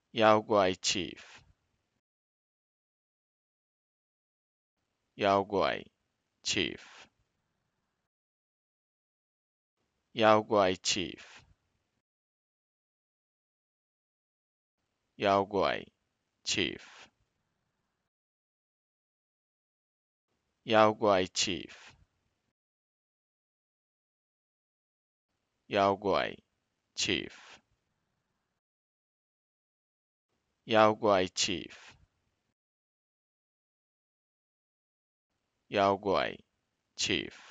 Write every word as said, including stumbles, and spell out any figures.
Yaoguai chief, Yaoguai chief, Yaoguai chief, Yaoguai chief, Yaoguai chief, Yaoguai chief, Yaoguai chief, Yaoguai chief.